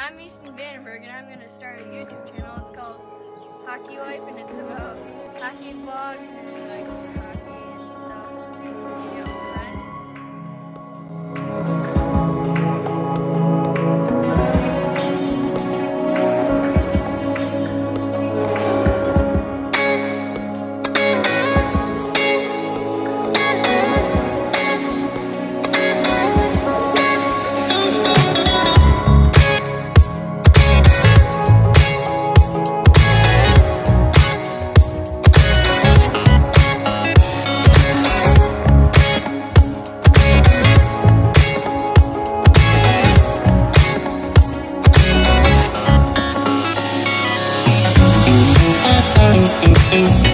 I'm Easton Vandenberg, and I'm going to start a YouTube channel. It's called Hockey Life, and it's about hockey vlogs and like just hockey and stuff. You know, friends. Thank you.